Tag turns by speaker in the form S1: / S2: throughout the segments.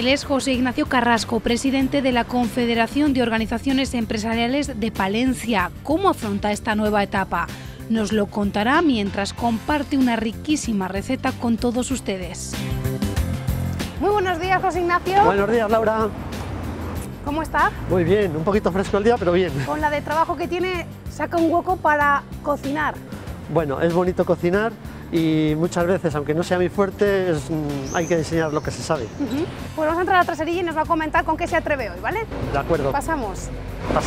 S1: Él es José Ignacio Carrasco, presidente de la Confederación de Organizaciones Empresariales de Palencia. ¿Cómo afronta esta nueva etapa? Nos lo contará mientras comparte una riquísima receta con todos ustedes. Muy buenos días, José Ignacio.
S2: Buenos días, Laura.
S1: ¿Cómo está?
S2: Muy bien, un poquito fresco el día, pero bien.
S1: Con la de trabajo que tiene, saca un hueco para cocinar.
S2: Bueno, es bonito cocinar y muchas veces, aunque no sea muy fuerte, hay que enseñar lo que se sabe.
S1: Pues vamos a entrar a la traserilla y nos va a comentar con qué se atreve hoy, ¿vale?
S2: De acuerdo.
S1: Pasamos.
S2: Pasa.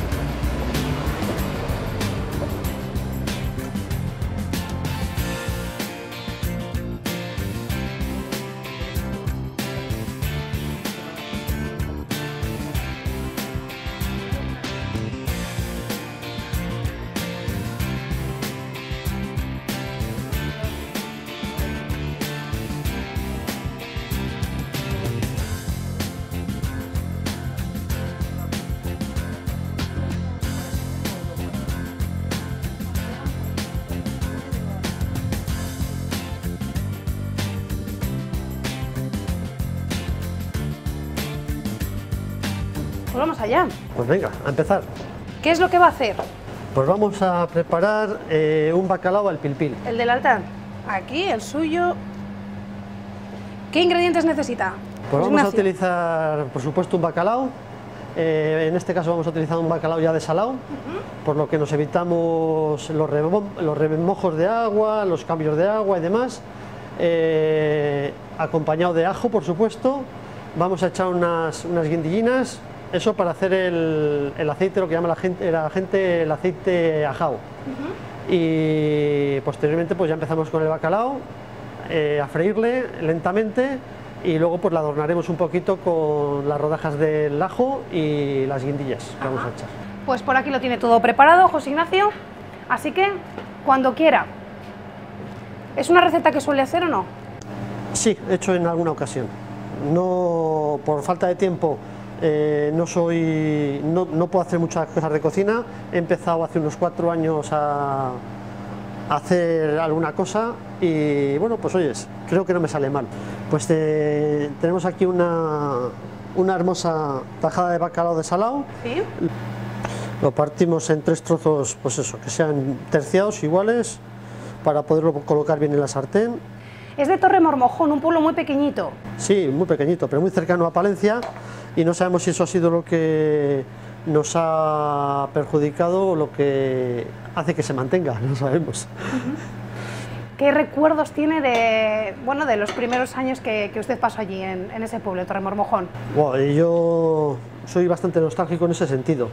S1: Pues vamos allá.
S2: Pues venga, a empezar.
S1: ¿Qué es lo que va a hacer?
S2: Pues vamos a preparar un bacalao al pil-pil.
S1: El del altar. Aquí, el suyo. ¿Qué ingredientes necesita?
S2: Pues vamos a
S1: Ignacio.
S2: utilizar, por supuesto, un bacalao. En este caso vamos a utilizar un bacalao ya desalado, por lo que nos evitamos los remojos de agua, los cambios de agua y demás. Acompañado de ajo, por supuesto. Vamos a echar unas guindillinas, eso para hacer el aceite, lo que llama la gente el aceite ajao. Y posteriormente pues ya empezamos con el bacalao, a freírle lentamente y luego pues la adornaremos un poquito con las rodajas del ajo y las guindillas que vamos a echar.
S1: Pues por aquí lo tiene todo preparado, José Ignacio. Así que, cuando quiera. ¿Es una receta que suele hacer o no?
S2: Sí, he hecho en alguna ocasión. No, por falta de tiempo, no puedo hacer muchas cosas de cocina. He empezado hace unos 4 años a hacer alguna cosa y bueno, pues oyes, creo que no me sale mal. Pues tenemos aquí una hermosa tajada de bacalao desalado.
S1: Sí.
S2: Lo partimos en 3 trozos, pues eso, que sean terciados, iguales, para poderlo colocar bien en la sartén.
S1: Es de Torremormojón, un pueblo muy pequeñito.
S2: Sí, muy pequeñito, pero muy cercano a Palencia, y no sabemos si eso ha sido lo que nos ha perjudicado o lo que hace que se mantenga, no sabemos.
S1: ¿Qué recuerdos tiene de los primeros años que usted pasó allí en ese pueblo, Torremormojón?
S2: Wow, yo soy bastante nostálgico en ese sentido,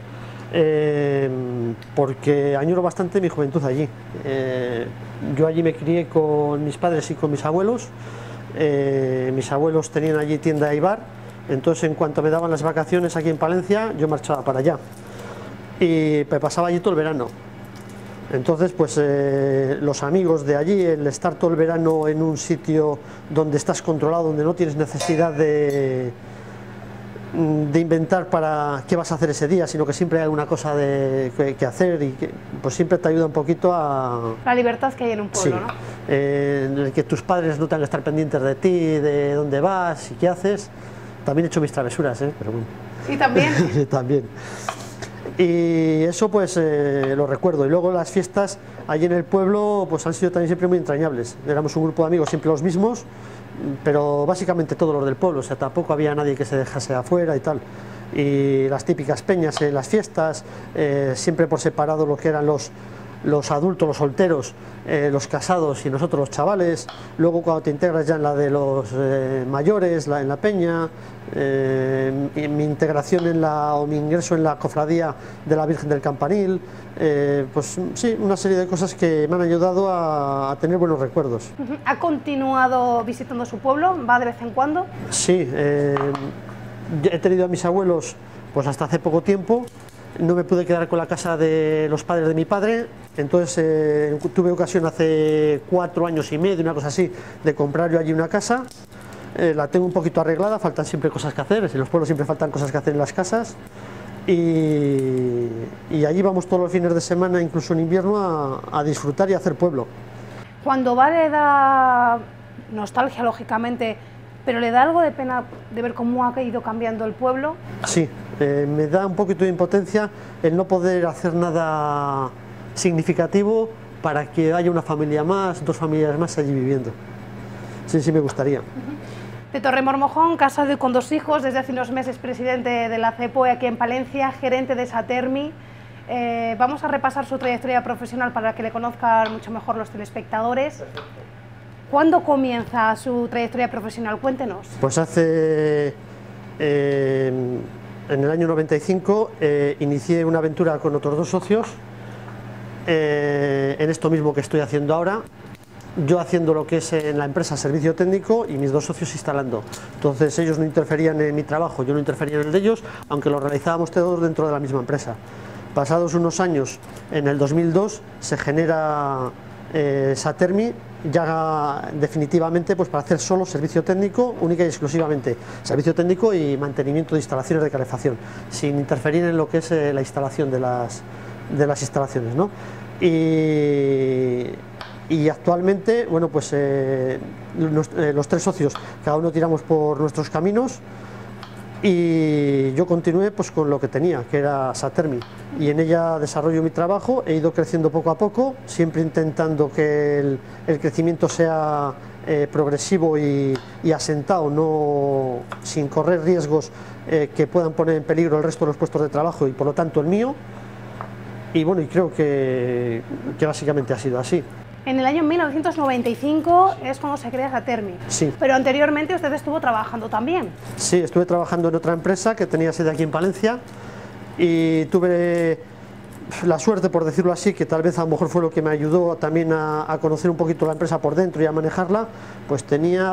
S2: porque añoro bastante mi juventud allí. Yo allí me crié con mis padres y con mis abuelos. Mis abuelos tenían allí tienda y bar, entonces en cuanto me daban las vacaciones aquí en Palencia yo marchaba para allá y me pasaba allí todo el verano. Entonces pues los amigos de allí, el estar todo el verano en un sitio donde estás controlado, donde no tienes necesidad de inventar para qué vas a hacer ese día, sino que siempre hay alguna cosa que hacer y que pues siempre te ayuda un poquito a...
S1: La libertad que hay en un pueblo,
S2: sí,
S1: ¿no?
S2: en el que tus padres no tengan que estar pendientes de ti, de dónde vas y qué haces. También he hecho mis travesuras, pero bueno.
S1: Sí, también.
S2: Sí, también. Y eso pues lo recuerdo. Y luego las fiestas allí en el pueblo pues han sido también siempre muy entrañables. Éramos un grupo de amigos siempre los mismos, pero básicamente todos los del pueblo, o sea, tampoco había nadie que se dejase afuera y tal. Y las típicas peñas en las fiestas, siempre por separado lo que eran los adultos, los solteros, los casados y nosotros los chavales. Luego cuando te integras ya en la de los mayores, en la peña, mi integración o mi ingreso en la cofradía de la Virgen del Campanil, pues sí, una serie de cosas que me han ayudado a tener buenos recuerdos.
S1: ¿Ha continuado visitando su pueblo? ¿Va de vez en cuando?
S2: Sí, he tenido a mis abuelos pues hasta hace poco tiempo. No me pude quedar con la casa de los padres de mi padre, entonces tuve ocasión hace 4 años y medio, una cosa así, de comprar yo allí una casa. La tengo un poquito arreglada, faltan siempre cosas que hacer, en los pueblos siempre faltan cosas que hacer en las casas. Y allí vamos todos los fines de semana, incluso en invierno, a disfrutar y a hacer pueblo.
S1: Cuando va de dar nostalgia, lógicamente, ¿Pero le da algo de pena de ver cómo ha ido cambiando el pueblo?
S2: Sí, me da un poquito de impotencia el no poder hacer nada significativo para que haya una familia más, 2 familias más allí viviendo. Sí, sí me gustaría.
S1: De Torremormojón, casado y con 2 hijos, desde hace unos meses presidente de la CEPOE aquí en Palencia, gerente de Satermi. Vamos a repasar su trayectoria profesional para que le conozcan mucho mejor los telespectadores. ¿Cuándo comienza su trayectoria profesional? Cuéntenos.
S2: Pues hace, en el año 95, inicié una aventura con otros 2 socios, en esto mismo que estoy haciendo ahora, yo haciendo lo que es en la empresa servicio técnico y mis 2 socios instalando. Entonces ellos no interferían en mi trabajo, yo no interfería en el de ellos, aunque lo realizábamos todos dentro de la misma empresa. Pasados unos años, en el 2002, se genera Satermi, ya definitivamente pues para hacer solo servicio técnico, única y exclusivamente servicio técnico y mantenimiento de instalaciones de calefacción, sin interferir en lo que es la instalación de las instalaciones, ¿no? Y actualmente, bueno, pues los 3 socios, cada uno tiramos por nuestros caminos y yo continué pues con lo que tenía, que era Satermi, y en ella desarrollo mi trabajo, he ido creciendo poco a poco, siempre intentando que el crecimiento sea progresivo y asentado, no sin correr riesgos que puedan poner en peligro el resto de los puestos de trabajo y por lo tanto el mío, y bueno, y creo que básicamente ha sido así.
S1: En el año 1995 es cuando se crea Satermi.
S2: Sí.
S1: Pero anteriormente usted estuvo trabajando también.
S2: Sí, estuve trabajando en otra empresa que tenía sede aquí en Palencia y tuve la suerte, por decirlo así, que tal vez a lo mejor fue lo que me ayudó también a conocer un poquito la empresa por dentro y a manejarla, pues tenía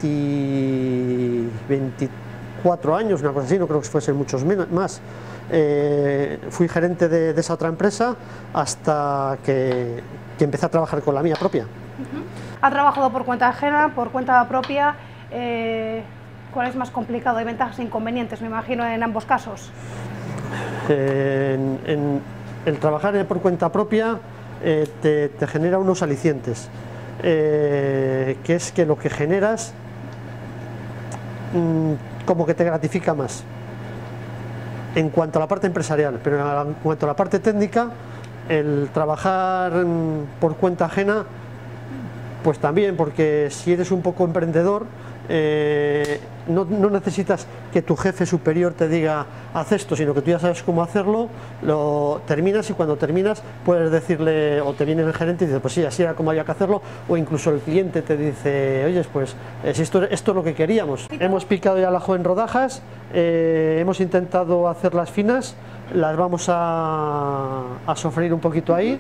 S2: 24 años, una cosa así, no creo que fuesen muchos más. Fui gerente de esa otra empresa hasta que empecé a trabajar con la mía propia.
S1: ¿Ha trabajado por cuenta ajena, por cuenta propia? ¿Cuál es más complicado? ¿Hay ventajas e inconvenientes, me imagino, en ambos casos?
S2: El trabajar por cuenta propia te genera unos alicientes, que es que lo que generas como que te gratifica más en cuanto a la parte empresarial, pero en cuanto a la parte técnica, el trabajar por cuenta ajena, pues también, porque si eres un poco emprendedor, no necesitas que tu jefe superior te diga haz esto, sino que tú ya sabes cómo hacerlo, lo terminas y cuando terminas puedes decirle, o te viene el gerente y dice pues sí, así era como había que hacerlo, o incluso el cliente te dice oye, pues si esto es lo que queríamos. Hemos picado ya el ajo en rodajas, hemos intentado hacerlas finas, las vamos a sofreír un poquito ahí,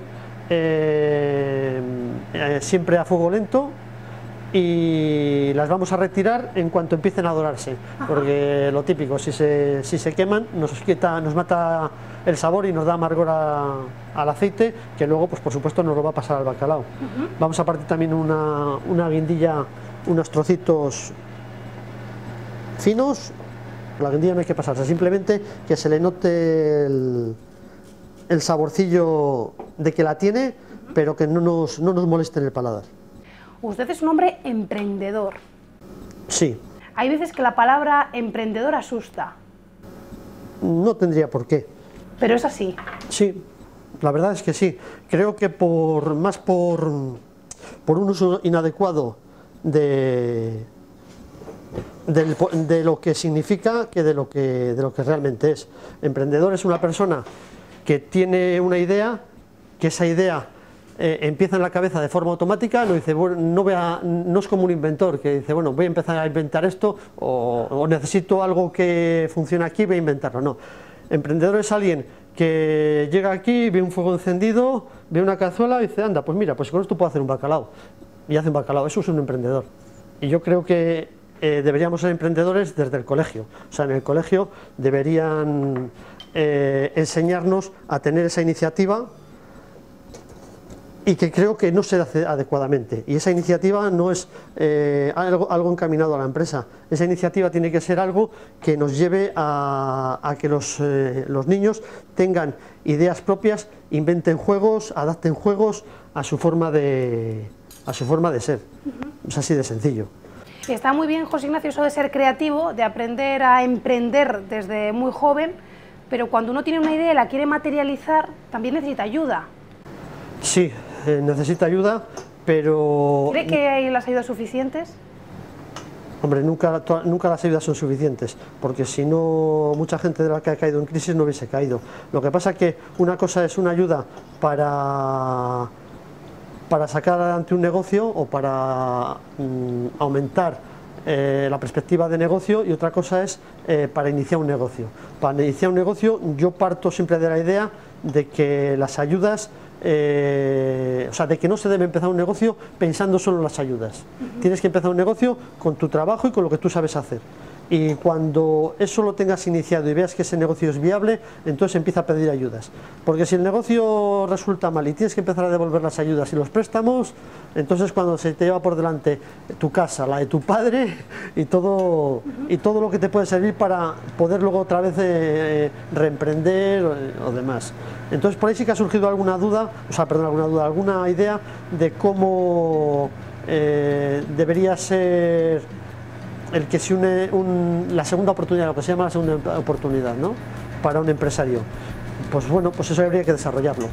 S2: siempre a fuego lento, y las vamos a retirar en cuanto empiecen a dorarse, porque lo típico, si se queman nos mata el sabor y nos da amargor al aceite, que luego pues por supuesto nos lo va a pasar al bacalao. Vamos a partir también una guindilla, unos trocitos finos. La guindilla no hay que pasarse, simplemente que se le note el saborcillo de que la tiene, pero que no nos moleste en el paladar.
S1: Usted es un hombre emprendedor.
S2: Sí.
S1: Hay veces que la palabra emprendedor asusta.
S2: No tendría por qué.
S1: Pero es así.
S2: Sí, la verdad es que sí. Creo que más por un uso inadecuado de lo que significa que de lo que realmente es. Emprendedor es una persona que tiene una idea, que esa idea empieza en la cabeza de forma automática, no es como un inventor que dice, bueno, voy a empezar a inventar esto o necesito algo que funcione aquí, voy a inventarlo. No, emprendedor es alguien que llega aquí, ve un fuego encendido, ve una cazuela y dice, anda, pues mira, pues con esto puedo hacer un bacalao, y hace un bacalao. Eso es un emprendedor. Y yo creo que deberíamos ser emprendedores desde el colegio. O sea, en el colegio deberían enseñarnos a tener esa iniciativa, y que creo que no se hace adecuadamente, y esa iniciativa no es algo encaminado a la empresa. Esa iniciativa tiene que ser algo que nos lleve a que los niños tengan ideas propias, inventen juegos, adapten juegos a su forma de ser. Es así de sencillo.
S1: Que está muy bien, José Ignacio, eso de ser creativo, de aprender a emprender desde muy joven, pero cuando uno tiene una idea y la quiere materializar, también necesita ayuda.
S2: Sí, necesita ayuda, pero...
S1: ¿Cree que hay las ayudas suficientes?
S2: Hombre, nunca las ayudas son suficientes, porque si no, mucha gente de la que ha caído en crisis no hubiese caído. Lo que pasa es que una cosa es una ayuda para sacar adelante un negocio o para aumentar la perspectiva de negocio, y otra cosa es para iniciar un negocio. Para iniciar un negocio yo parto siempre de la idea de que las ayudas, o sea, de que no se debe empezar un negocio pensando solo en las ayudas. Tienes que empezar un negocio con tu trabajo y con lo que tú sabes hacer. Y cuando eso lo tengas iniciado y veas que ese negocio es viable, entonces empieza a pedir ayudas. Porque si el negocio resulta mal y tienes que empezar a devolver las ayudas y los préstamos, entonces cuando se te lleva por delante tu casa, la de tu padre y todo lo que te puede servir para poder luego otra vez reemprender o demás. Entonces por ahí sí que ha surgido alguna duda, alguna idea de cómo debería ser el que se une la segunda oportunidad, lo que se llama la segunda oportunidad, ¿no?, para un empresario. Pues bueno, pues eso habría que desarrollarlo.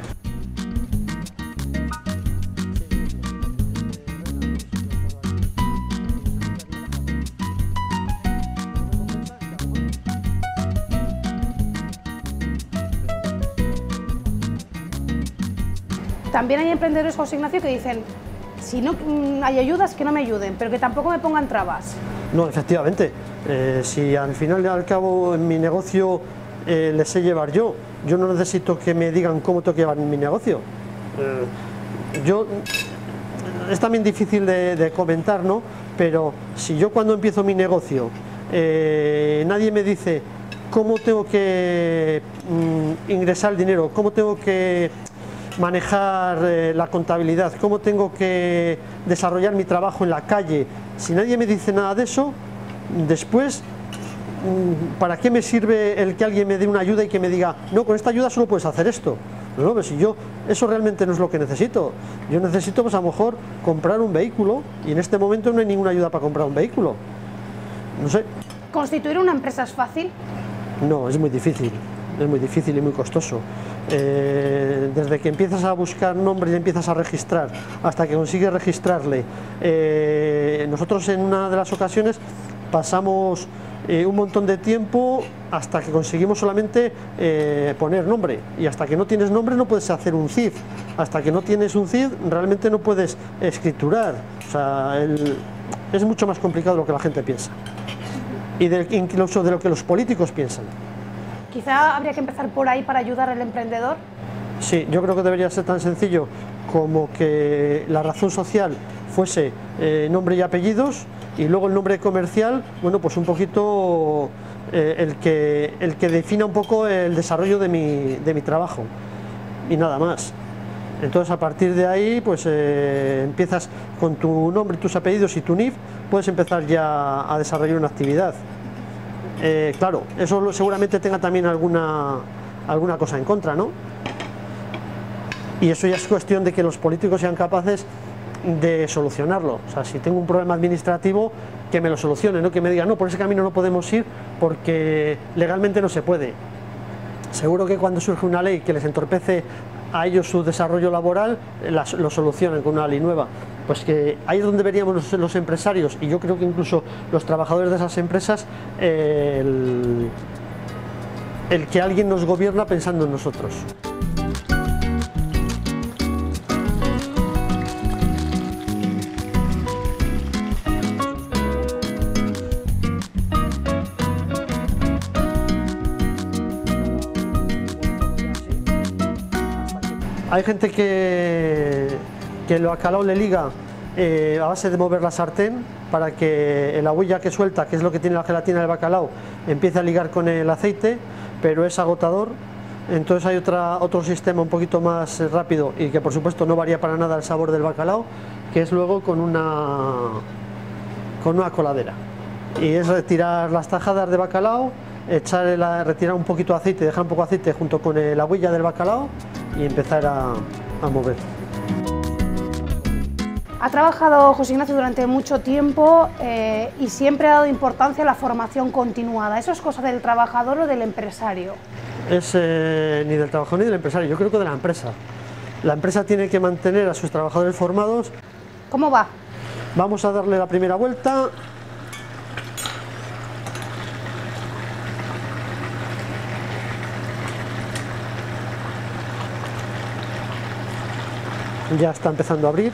S1: También hay emprendedores, José Ignacio, que dicen: si no hay ayudas, que no me ayuden, pero que tampoco me pongan trabas.
S2: No, efectivamente, si al final y al cabo en mi negocio le sé llevar yo no necesito que me digan cómo tengo que llevar mi negocio. Es también difícil de comentar, ¿no? Pero si yo cuando empiezo mi negocio nadie me dice cómo tengo que ingresar el dinero, cómo tengo que manejar la contabilidad, cómo tengo que desarrollar mi trabajo en la calle, si nadie me dice nada de eso, después, ¿para qué me sirve el que alguien me dé una ayuda y que me diga: no, con esta ayuda solo puedes hacer esto? No, pero si yo, eso realmente no es lo que necesito. Yo necesito, pues a lo mejor, comprar un vehículo, y en este momento no hay ninguna ayuda para comprar un vehículo. No sé.
S1: ¿Constituir una empresa es fácil?
S2: No, es muy difícil y muy costoso. Desde que empiezas a buscar nombres y empiezas a registrar hasta que consigues registrarle, nosotros en una de las ocasiones pasamos un montón de tiempo hasta que conseguimos solamente poner nombre, y hasta que no tienes nombre no puedes hacer un CIF, hasta que no tienes un CIF realmente no puedes escriturar. O sea, es mucho más complicado de lo que la gente piensa, y incluso de lo que los políticos piensan.
S1: Quizá habría que empezar por ahí para ayudar al emprendedor.
S2: Sí, yo creo que debería ser tan sencillo como que la razón social fuese nombre y apellidos, y luego el nombre comercial, bueno, pues un poquito el que defina un poco el desarrollo de mi trabajo, y nada más. Entonces a partir de ahí pues empiezas con tu nombre, tus apellidos y tu NIF, puedes empezar ya a desarrollar una actividad. Claro, eso seguramente tenga también alguna cosa en contra, ¿no? Y eso ya es cuestión de que los políticos sean capaces de solucionarlo. O sea, si tengo un problema administrativo, que me lo solucione, no que me digan: no, por ese camino no podemos ir porque legalmente no se puede. Seguro que cuando surge una ley que les entorpece a ellos su desarrollo laboral, lo solucionan con una ley nueva. Pues que ahí es donde veríamos los empresarios, y yo creo que incluso los trabajadores de esas empresas, el que alguien nos gobierna pensando en nosotros. Hay gente que el bacalao le liga a base de mover la sartén para que la huella que suelta, que es lo que tiene la gelatina del bacalao, empiece a ligar con el aceite, pero es agotador. Entonces hay otro sistema un poquito más rápido y que por supuesto no varía para nada el sabor del bacalao, que es luego con una coladera. Y es retirar las tajadas de bacalao, retirar un poquito de aceite, dejar un poco de aceite junto con la huella del bacalao y empezar a mover.
S1: Ha trabajado José Ignacio durante mucho tiempo y siempre ha dado importancia a la formación continuada. ¿Eso es cosa del trabajador o del empresario?
S2: Es ni del trabajador ni del empresario, yo creo que de la empresa. La empresa tiene que mantener a sus trabajadores formados.
S1: ¿Cómo va?
S2: Vamos a darle la primera vuelta. Ya está empezando a abrir.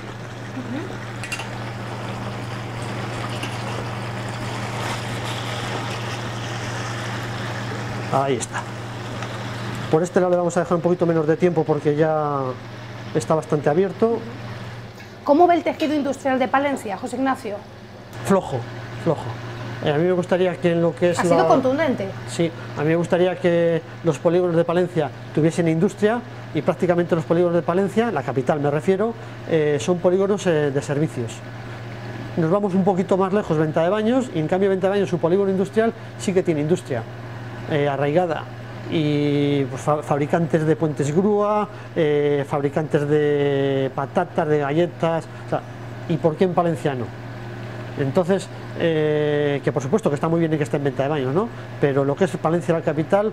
S2: Ahí está. Por este lado le vamos a dejar un poquito menos de tiempo porque ya está bastante abierto.
S1: ¿Cómo ve el tejido industrial de Palencia, José Ignacio?
S2: Flojo, flojo. A mí me gustaría que en lo que es
S1: ¿Ha sido contundente?
S2: Sí, a mí me gustaría que los polígonos de Palencia tuviesen industria y prácticamente los polígonos de Palencia, la capital me refiero, son polígonos de servicios. Nos vamos un poquito más lejos, Venta-de-Baños, y en cambio Venta-de-Baños, su polígono industrial sí que tiene industria arraigada. Y pues, fabricantes de puentes grúa, fabricantes de patatas, de galletas, o sea, ¿y por qué en Palencia no? Entonces, que por supuesto que está muy bien y que esté en Venta-de-Baños, ¿no? Pero lo que es Palencia, la capital,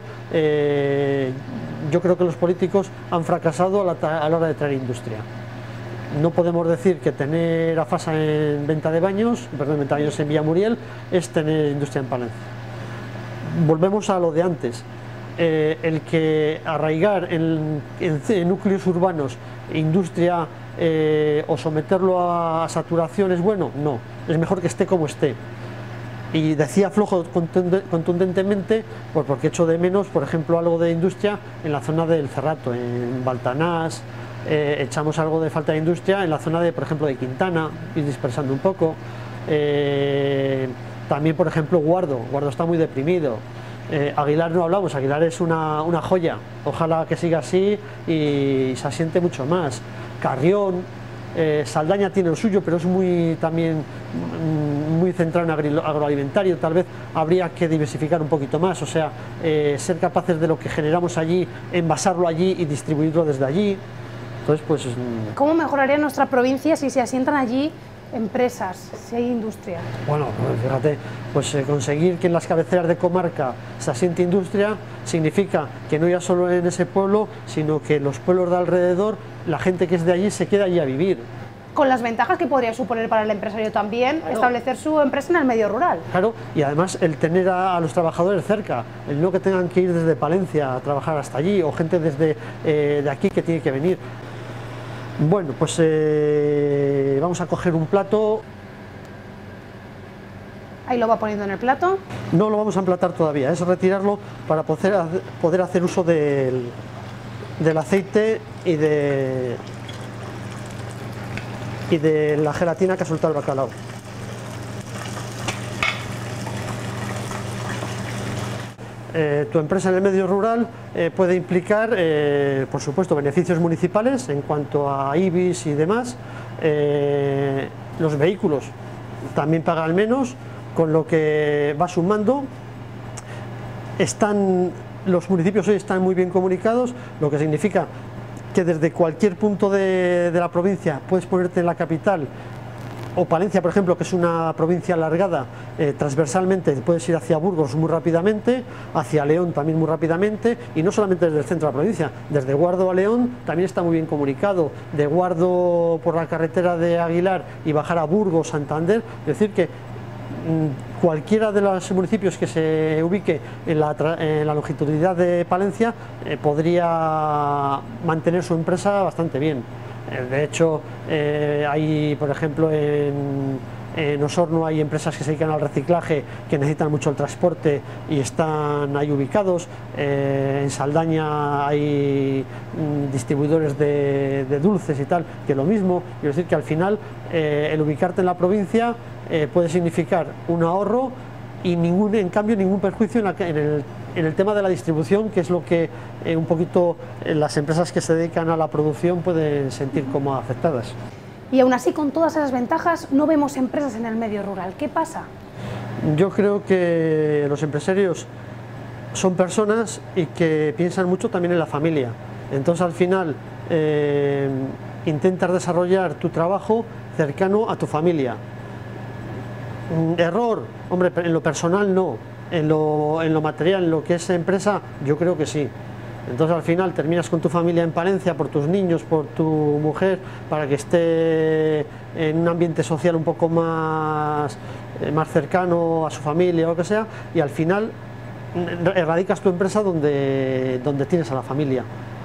S2: yo creo que los políticos han fracasado a la hora de traer industria. No podemos decir que tener AFASA en Venta-de-Baños, perdón, Venta-de-Baños en Villamuriel, es tener industria en Palencia. Volvemos a lo de antes. El que arraigar en núcleos urbanos industria o someterlo a saturación es bueno, no, es mejor que esté como esté. Y decía flojo contundentemente, pues porque echo de menos, por ejemplo, algo de industria en la zona del Cerrato, en Baltanás, echamos algo de falta de industria en la zona de, por ejemplo, de Quintana, ir dispersando un poco. También, por ejemplo, Guardo está muy deprimido. Aguilar no hablamos, Aguilar es una joya, ojalá que siga así y se asiente mucho más. Carrión, Saldaña tiene lo suyo, pero es también muy centrado en agroalimentario, tal vez habría que diversificar un poquito más, o sea, ser capaces de lo que generamos allí, envasarlo allí y distribuirlo desde allí. Entonces, pues,
S1: ¿cómo mejoraría nuestra provincia si se asientan allí empresas, si hay industria?
S2: Bueno, fíjate, pues conseguir que en las cabeceras de comarca se asiente industria significa que no ya solo en ese pueblo, sino que los pueblos de alrededor, la gente que es de allí se queda allí a vivir.
S1: Con las ventajas que podría suponer para el empresario también, claro, establecer su empresa en el medio rural.
S2: Claro, y además el tener a los trabajadores cerca, el no que tengan que ir desde Palencia a trabajar hasta allí, o gente desde de aquí que tiene que venir. Bueno, pues vamos a coger un plato.
S1: Ahí lo va poniendo en el plato.
S2: No lo vamos a emplatar todavía, es retirarlo para poder hacer uso del aceite y de la gelatina que ha soltado el bacalao. Tu empresa en el medio rural puede implicar, por supuesto, beneficios municipales en cuanto a IBIs y demás. Los vehículos también pagan menos, con lo que va sumando. Los municipios hoy están muy bien comunicados, lo que significa que desde cualquier punto de la provincia puedes ponerte en la capital. O Palencia, por ejemplo, que es una provincia alargada, transversalmente puedes ir hacia Burgos muy rápidamente, hacia León también muy rápidamente, y no solamente desde el centro de la provincia, desde Guardo a León también está muy bien comunicado, de Guardo por la carretera de Aguilar y bajar a Burgos, Santander, es decir que cualquiera de los municipios que se ubique en la longitudinalidad de Palencia podría mantener su empresa bastante bien. De hecho, hay, por ejemplo, en Osorno hay empresas que se dedican al reciclaje que necesitan mucho el transporte y están ahí ubicados. En Saldaña hay distribuidores de dulces y tal, que lo mismo. Quiero decir que al final el ubicarte en la provincia puede significar un ahorro y en cambio ningún perjuicio en el tema de la distribución, que es lo que un poquito las empresas que se dedican a la producción pueden sentir como afectadas.
S1: Y aún así, con todas esas ventajas, no vemos empresas en el medio rural. ¿Qué pasa?
S2: Yo creo que los empresarios son personas y que piensan mucho también en la familia. Entonces, al final, intentas desarrollar tu trabajo cercano a tu familia. Error, hombre, en lo personal no, en lo material, en lo que es empresa, yo creo que sí. Entonces al final terminas con tu familia en Palencia, por tus niños, por tu mujer, para que esté en un ambiente social un poco más cercano a su familia o lo que sea, y al final erradicas tu empresa donde tienes a la familia.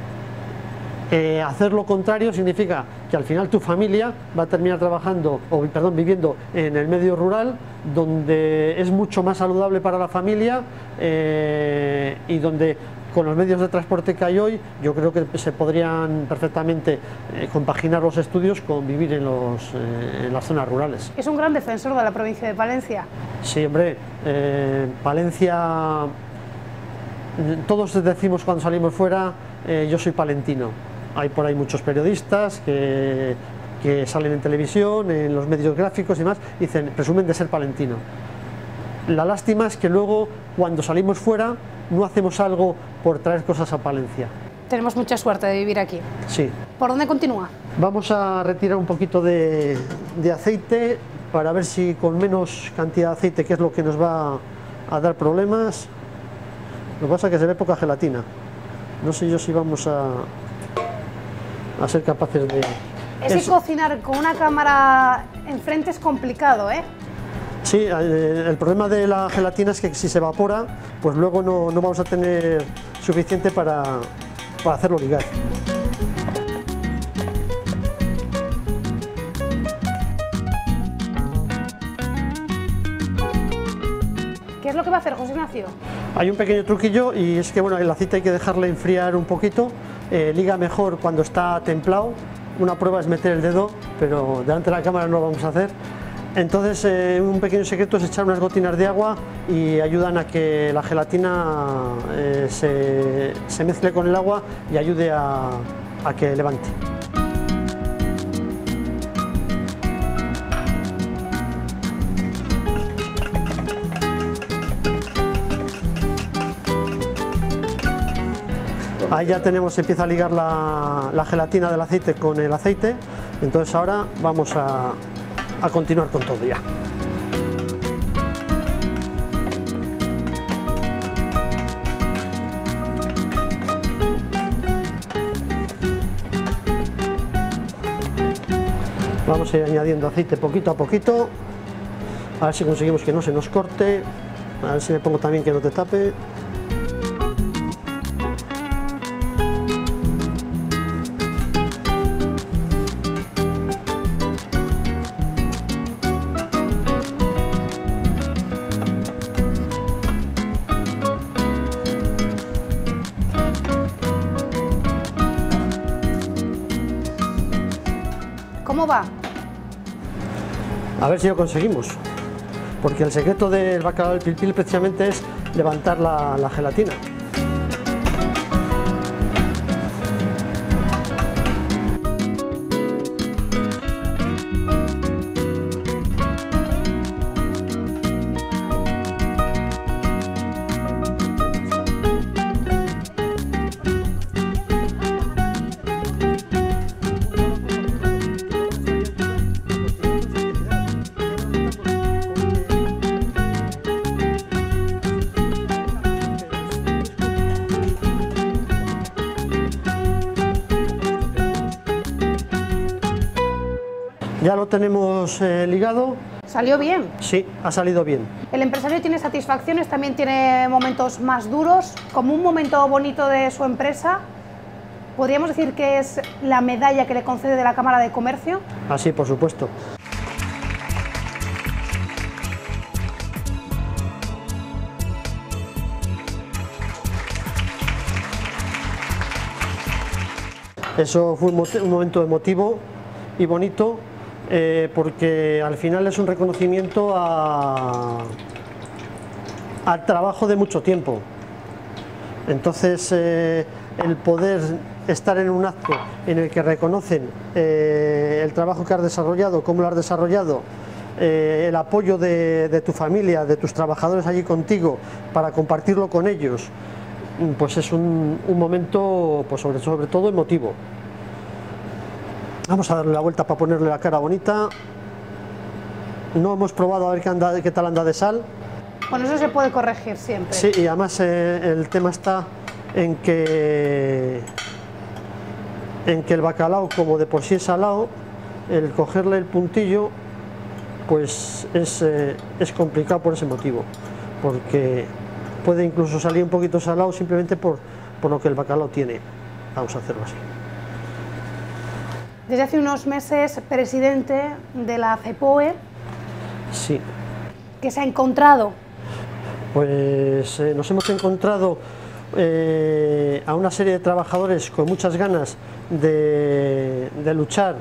S2: Hacer lo contrario significa que al final tu familia va a terminar viviendo en el medio rural, donde es mucho más saludable para la familia y donde con los medios de transporte que hay hoy, yo creo que se podrían perfectamente compaginar los estudios con vivir en las zonas rurales.
S1: Es un gran defensor de la provincia de Palencia.
S2: Sí, hombre, Palencia, todos decimos cuando salimos fuera, yo soy palentino. Hay por ahí muchos periodistas que salen en televisión, en los medios gráficos y demás, y presumen de ser palentino. La lástima es que luego, cuando salimos fuera, no hacemos algo por traer cosas a Palencia.
S1: Tenemos mucha suerte de vivir aquí.
S2: Sí.
S1: ¿Por dónde continúa?
S2: Vamos a retirar un poquito de aceite para ver si con menos cantidad de aceite, que es lo que nos va a dar problemas. Lo que pasa es que se ve poca gelatina. No sé yo si vamos a ser capaces de...
S1: Es que cocinar con una cámara enfrente es complicado, ¿eh?
S2: Sí, el problema de la gelatina es que si se evapora, pues luego no vamos a tener suficiente para hacerlo ligar.
S1: ¿Qué es lo que va a hacer José Ignacio?
S2: Hay un pequeño truquillo, y es que bueno, el aceite hay que dejarle enfriar un poquito, liga mejor cuando está templado. Una prueba es meter el dedo, pero delante de la cámara no lo vamos a hacer. Entonces un pequeño secreto es echar unas gotinas de agua y ayudan a que la gelatina se mezcle con el agua y ayude a que levante. Ahí ya tenemos, empieza a ligar la gelatina del aceite con el aceite, entonces ahora vamos a continuar con todo ya. Vamos a ir añadiendo aceite poquito a poquito, a ver si conseguimos que no se nos corte, a ver si me pongo también que no te tape.
S1: ¿Cómo va?
S2: A ver si lo conseguimos, porque el secreto del bacalao del pilpil precisamente es levantar la gelatina. Ya lo tenemos ligado.
S1: ¿Salió bien?
S2: Sí, ha salido bien.
S1: El empresario tiene satisfacciones, también tiene momentos más duros. Como un momento bonito de su empresa, ¿podríamos decir que es la medalla que le concede la Cámara de Comercio?
S2: Así, por supuesto. Eso fue un momento emotivo y bonito, porque al final es un reconocimiento al trabajo de mucho tiempo. Entonces, el poder estar en un acto en el que reconocen el trabajo que has desarrollado, cómo lo has desarrollado, el apoyo de tu familia, de tus trabajadores allí contigo, para compartirlo con ellos, pues es un momento, pues sobre todo emotivo. Vamos a darle la vuelta para ponerle la cara bonita. No hemos probado a ver qué tal anda de sal.
S1: Bueno, eso se puede corregir siempre.
S2: Sí, y además el tema está en que el bacalao, como de por sí es salado, el cogerle el puntillo pues es complicado por ese motivo, porque puede incluso salir un poquito salado simplemente por lo que el bacalao tiene. Vamos a hacerlo así.
S1: Desde hace unos meses, presidente de la CEPOE.
S2: Sí.
S1: ¿Qué se ha encontrado?
S2: Pues nos hemos encontrado a una serie de trabajadores con muchas ganas de luchar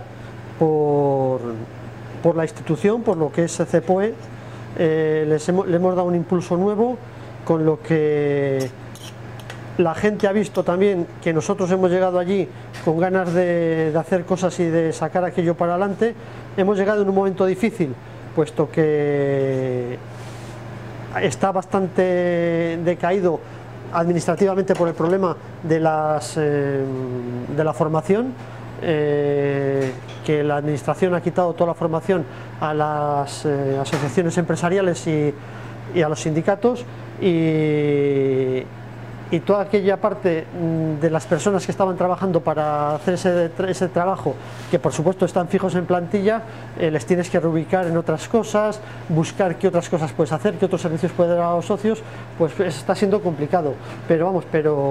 S2: por la institución, por lo que es CEPOE. Le hemos dado un impulso nuevo, con lo que la gente ha visto también que nosotros hemos llegado allí con ganas de hacer cosas y de sacar aquello para adelante. Hemos llegado en un momento difícil, puesto que está bastante decaído administrativamente por el problema de la formación, que la administración ha quitado toda la formación a las asociaciones empresariales y a los sindicatos, y toda aquella parte de las personas que estaban trabajando para hacer ese trabajo, que por supuesto están fijos en plantilla, les tienes que reubicar en otras cosas, buscar qué otras cosas puedes hacer, qué otros servicios puedes dar a los socios, pues está siendo complicado, pero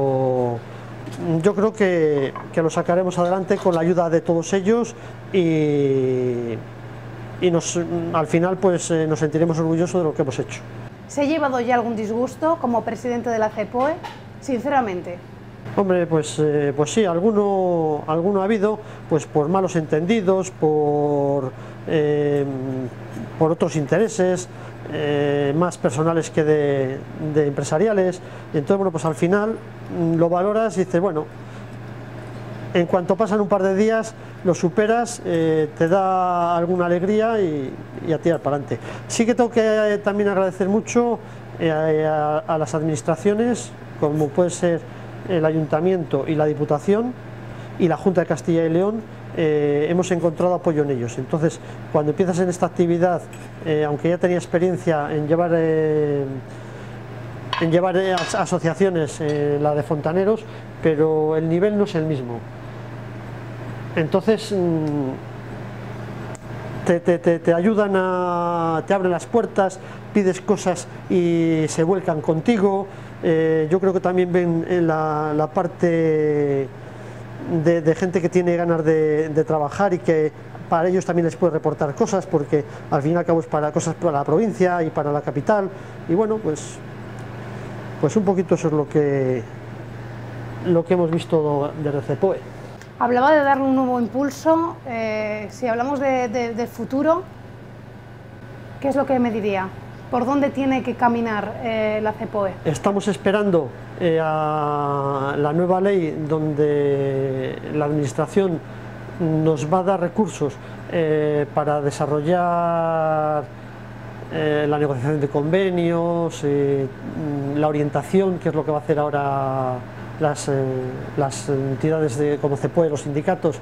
S2: yo creo que lo sacaremos adelante con la ayuda de todos ellos, y al final pues nos sentiremos orgullosos de lo que hemos hecho.
S1: ¿Se ha llevado ya algún disgusto como presidente de la CEPOE? Sinceramente.
S2: Hombre, pues sí, alguno ha habido, pues por malos entendidos, por otros intereses más personales que de empresariales, y entonces bueno, pues al final lo valoras y dices, bueno, en cuanto pasan un par de días lo superas, te da alguna alegría y a tirar para adelante. Sí que tengo que también agradecer mucho a las administraciones, como puede ser el Ayuntamiento y la Diputación y la Junta de Castilla y León. Hemos encontrado apoyo en ellos. Entonces, cuando empiezas en esta actividad, aunque ya tenía experiencia en llevar asociaciones, la de fontaneros, pero el nivel no es el mismo. Entonces te ayudan, te abren las puertas, pides cosas y se vuelcan contigo. Yo creo que también ven en la parte de gente que tiene ganas de trabajar, y que para ellos también les puede reportar cosas, porque al fin y al cabo es para cosas para la provincia y para la capital, y bueno, pues un poquito eso es lo que hemos visto desde CEPOE.
S1: Hablaba de darle un nuevo impulso. Si hablamos del futuro, ¿qué es lo que me diría? ¿Por dónde tiene que caminar la CEPOE?
S2: Estamos esperando a la nueva ley, donde la Administración nos va a dar recursos para desarrollar la negociación de convenios, la orientación, que es lo que va a hacer ahora las entidades como CEPOE, los sindicatos,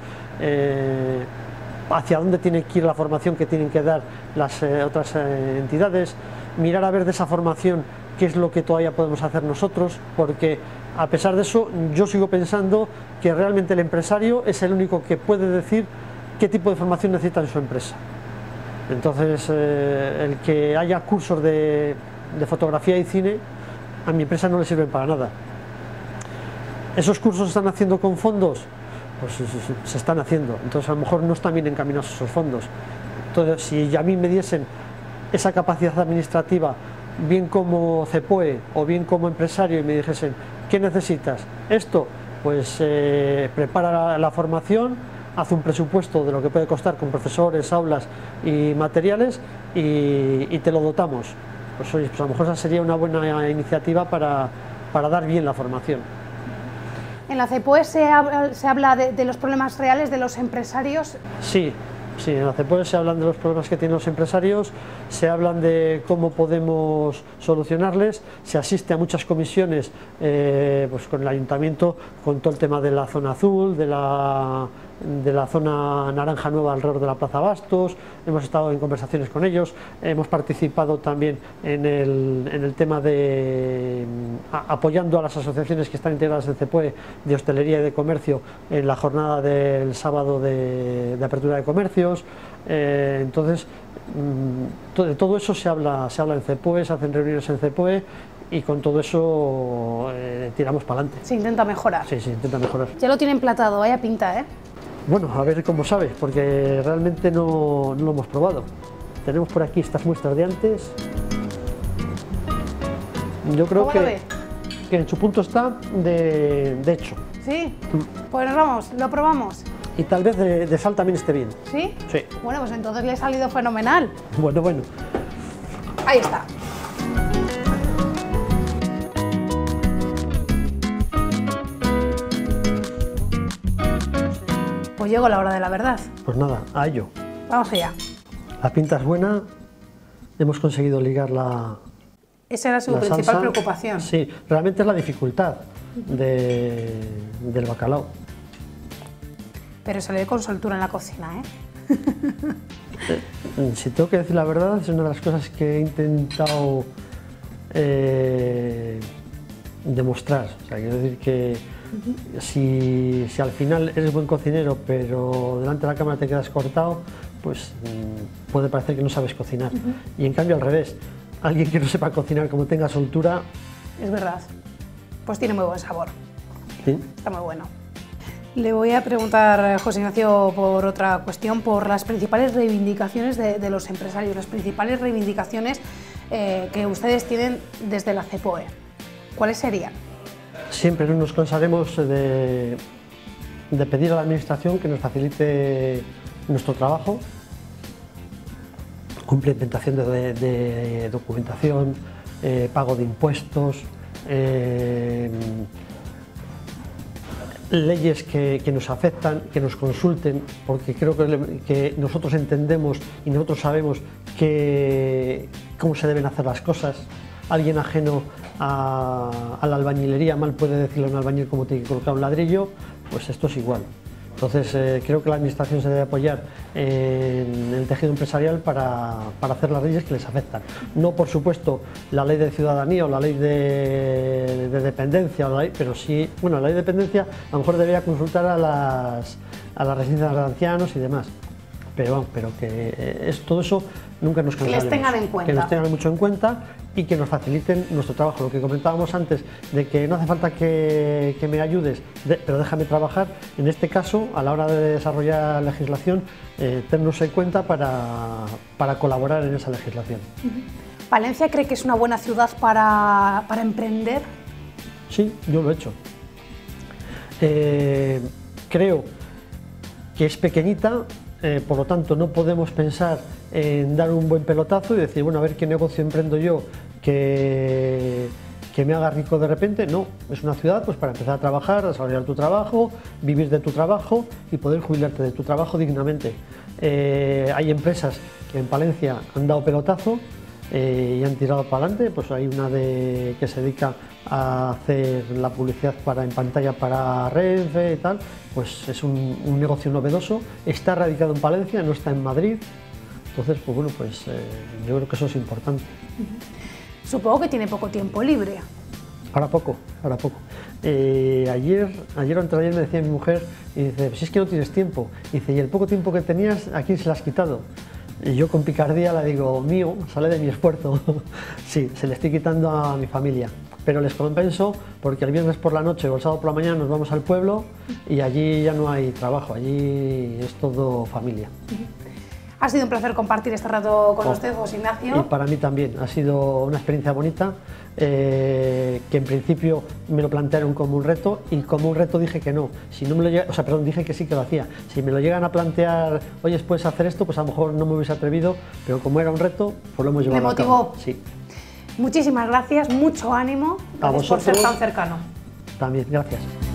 S2: hacia dónde tiene que ir la formación que tienen que dar las otras entidades, mirar a ver de esa formación qué es lo que todavía podemos hacer nosotros, porque a pesar de eso yo sigo pensando que realmente el empresario es el único que puede decir qué tipo de formación necesita en su empresa. Entonces el que haya cursos de fotografía y cine a mi empresa no le sirven para nada. ¿Esos cursos se están haciendo con fondos? Pues se están haciendo, entonces a lo mejor no están bien encaminados esos fondos. Entonces, si a mí me diesen esa capacidad administrativa, bien como CEPOE o bien como empresario, y me dijesen, ¿qué necesitas? Esto, pues prepara la formación, haz un presupuesto de lo que puede costar con profesores, aulas y materiales, y te lo dotamos. Pues oye, pues a lo mejor esa sería una buena iniciativa para dar bien la formación.
S1: ¿En la CEPOE se habla de los problemas reales de los empresarios?
S2: Sí, en la CEPOE se hablan de los problemas que tienen los empresarios, se hablan de cómo podemos solucionarles, se asiste a muchas comisiones pues con el Ayuntamiento, con todo el tema de la zona azul, de de la zona naranja nueva alrededor de la Plaza Bastos, hemos estado en conversaciones con ellos, hemos participado también en el tema de apoyando a las asociaciones que están integradas en CEPOE de hostelería y de comercio en la jornada del sábado de apertura de comercios. Entonces, de todo eso se habla en CEPOE, se hacen reuniones en CEPOE y con todo eso tiramos para adelante.
S1: Se intenta mejorar.
S2: Sí, se intenta mejorar.
S1: Ya lo tienen platado, vaya pinta, ¿eh?
S2: Bueno, a ver cómo sabes, porque realmente no lo hemos probado. Tenemos por aquí estas muestras de antes. Yo creo que en su punto está de hecho.
S1: ¿Sí? Pues nos vamos, lo probamos.
S2: Y tal vez de sal también esté bien.
S1: ¿Sí?
S2: Sí.
S1: Bueno, pues entonces le ha salido fenomenal.
S2: Bueno.
S1: Ahí está. Pues llegó la hora de la verdad.
S2: Pues nada, a ello.
S1: Vamos allá.
S2: La pinta es buena, hemos conseguido ligar
S1: Esa era su
S2: la
S1: principal
S2: salsa.
S1: preocupación.
S2: Sí, realmente es la dificultad del bacalao.
S1: Pero se le ve con soltura en la cocina, ¿eh?
S2: Si tengo que decir la verdad, es una de las cosas que he intentado demostrar. O sea, quiero decir que si al final eres buen cocinero, pero delante de la cámara te quedas cortado, pues puede parecer que no sabes cocinar. Y en cambio al revés, alguien que no sepa cocinar, como tenga soltura...
S1: Es verdad. Pues tiene muy buen sabor.
S2: ¿Sí?
S1: Está muy bueno. Le voy a preguntar, José Ignacio, por otra cuestión, por las principales reivindicaciones de los empresarios, las principales reivindicaciones que ustedes tienen desde la CEPOE. ¿Cuáles serían?
S2: Siempre no nos cansaremos de pedir a la Administración que nos facilite nuestro trabajo, complementación de documentación, pago de impuestos, leyes que nos afectan, que nos consulten, porque creo que nosotros entendemos y nosotros sabemos cómo se deben hacer las cosas. Alguien ajeno a la albañilería mal puede decirle a un albañil cómo tiene que colocar un ladrillo, pues esto es igual. Entonces creo que la Administración se debe apoyar en el tejido empresarial para hacer las leyes que les afectan. No, por supuesto, la ley de ciudadanía o la ley de dependencia, pero sí, bueno, la ley de dependencia a lo mejor debería consultar a las residencias de ancianos y demás. Pero que todo eso nunca nos cansaremos.
S1: Que les tengan en cuenta.
S2: Que nos tengan mucho en cuenta y que nos faciliten nuestro trabajo. Lo que comentábamos antes, de que no hace falta que me ayudes, pero déjame trabajar. En este caso, a la hora de desarrollar legislación, tennos en cuenta para colaborar en esa legislación.
S1: ¿Palencia cree que es una buena ciudad para emprender?
S2: Sí, yo lo he hecho. Creo que es pequeñita. Por lo tanto, no podemos pensar en dar un buen pelotazo y decir, bueno, a ver qué negocio emprendo yo que me haga rico de repente. No, es una ciudad pues para empezar a trabajar, desarrollar tu trabajo, vivir de tu trabajo y poder jubilarte de tu trabajo dignamente. Hay empresas que en Palencia han dado pelotazo y han tirado para adelante. Pues hay una que se dedica a hacer la publicidad en pantalla para Renfe y tal. Pues es un negocio novedoso, está radicado en Palencia, no está en Madrid. Entonces, pues bueno, pues yo creo que eso es importante.
S1: Supongo que tiene poco tiempo libre.
S2: Ahora poco. Ayer o anteayer me decía mi mujer, y dice, si es que no tienes tiempo. Y dice, y el poco tiempo que tenías, ¿a quién se lo has quitado? Y yo con picardía le digo, mío, sale de mi esfuerzo. Sí, se le estoy quitando a mi familia. Pero les compenso porque el viernes por la noche o el sábado por la mañana nos vamos al pueblo y allí ya no hay trabajo, allí es todo familia.
S1: Ha sido un placer compartir este rato con usted, José Ignacio.
S2: Y para mí también, ha sido una experiencia bonita, que en principio me lo plantearon como un reto y como un reto dije que no. Si no me lo dije que sí que lo hacía. Si me lo llegan a plantear, oye, puedes hacer esto, pues a lo mejor no me hubiese atrevido, pero como era un reto, pues lo hemos llevado a cabo.
S1: ¿Me motivó?
S2: Sí.
S1: Muchísimas gracias, mucho ánimo. Gracias por ser tan cercano.
S2: También, gracias.